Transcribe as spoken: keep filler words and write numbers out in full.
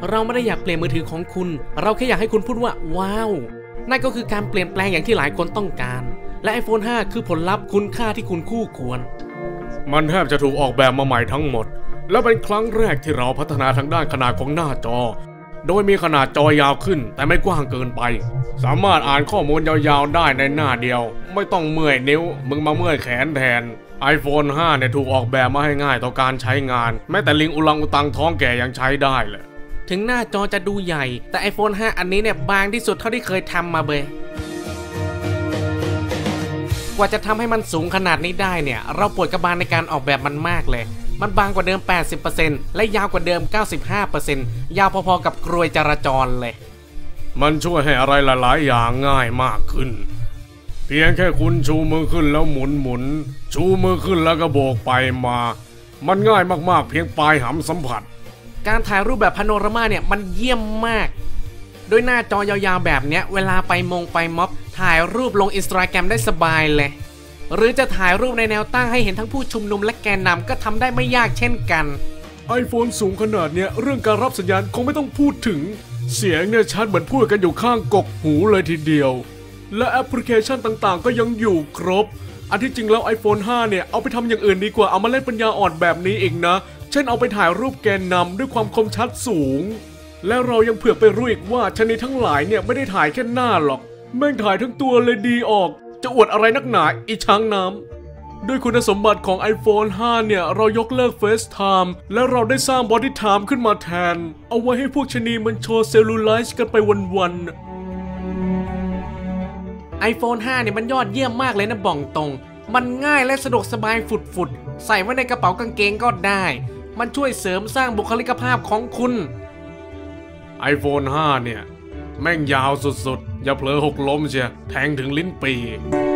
เราไม่ได้อยากเปลี่ยนมือถือของคุณเราแค่อยากให้คุณพูดว่าว้าวนั่นก็คือการเปลี่ยนแปลงอย่างที่หลายคนต้องการและ ไอโฟน ห้า คือผลลัพธ์คุณค่าที่คุณคู่ควรมันแทบจะถูกออกแบบมาใหม่ทั้งหมดและเป็นครั้งแรกที่เราพัฒนาทางด้านขนาดของหน้าจอโดยมีขนาดจอยาวขึ้นแต่ไม่กว้างเกินไปสามารถอ่านข้อมูลยาวๆได้ในหน้าเดียวไม่ต้องเมื่อยนิ้วมึงมาเมื่อยแขนแทน ไอโฟน ห้า เนี่ยถูกออกแบบมาให้ง่ายต่อการใช้งานแม้แต่ลิงอุลังอุตังท้องแก่ยังใช้ได้เลยถึงหน้าจอจะดูใหญ่แต่ ไอโฟน ห้า อันนี้เนี่ยบางที่สุดเท่าที่เคยทำมาเบยกว่าจะทำให้มันสูงขนาดนี้ได้เนี่ยเราปวดกระบาลในการออกแบบมันมากเลยมันบางกว่าเดิม แปดสิบเปอร์เซ็นต์ และยาวกว่าเดิม เก้าสิบห้าเปอร์เซ็นต์ ยาวพอๆกับกรวยจราจรเลยมันช่วยให้อะไรหลายๆอย่างง่ายมากขึ้นเพียงแค่คุณชูมือขึ้นแล้วหมุนหมุนชูมือขึ้นแล้วก็โบกไปมามันง่ายมากๆเพียงปลายหำสัมผัสการถ่ายรูปแบบพาโนรามาเนี่ยมันเยี่ยมมากโดยหน้าจอยาวๆแบบเนี้ยเวลาไปมงไปม็อบถ่ายรูปลง อินสตาแกรม ได้สบายเลยหรือจะถ่ายรูปในแนวตั้งให้เห็นทั้งผู้ชุมนุมและแกนนำก็ทำได้ไม่ยากเช่นกัน iPhone สูงขนาดเนี้ยเรื่องการรับสัญญาณคงไม่ต้องพูดถึงเสียงเนี่ยชัดเหมือนพูดกันอยู่ข้างกกหูเลยทีเดียวและแอปพลิเคชันต่างๆก็ยังอยู่ครบอันที่จริงแล้ว ไอโฟน ห้า เนี่ยเอาไปทำอย่างอื่นดีกว่าเอามาเล่นปัญญาอ่อนแบบนี้อีกนะเช่นเอาไปถ่ายรูปแกนนำด้วยความคมชัดสูงและเรายังเผื่อไปรู้อีกว่าชนิดทั้งหลายเนี่ยไม่ได้ถ่ายแค่หน้าหรอกแม่งถ่ายทั้งตัวเลยดีออกจะอวดอะไรนักหนาอีช้างน้ำด้วยคุณสมบัติของ ไอโฟน ห้า เนี่ยเรายกเลิก FaceTime และเราได้สร้าง Body Time ขึ้นมาแทนเอาไว้ให้พวกชนีมันโชว์เซลลูไลซ์กันไปวันๆ ไอโฟน ห้า เนี่ยมันยอดเยี่ยมมากเลยนะบ่องตรงมันง่ายและสะดวกสบายฝุดๆใส่ไว้ในกระเป๋ากางเกงก็ได้มันช่วยเสริมสร้างบุคลิกภาพของคุณไอโฟน ห้า เนี่ยแม่งยาวสุดๆอย่าเผลอหกล้มเชียแทงถึงลิ้นปี่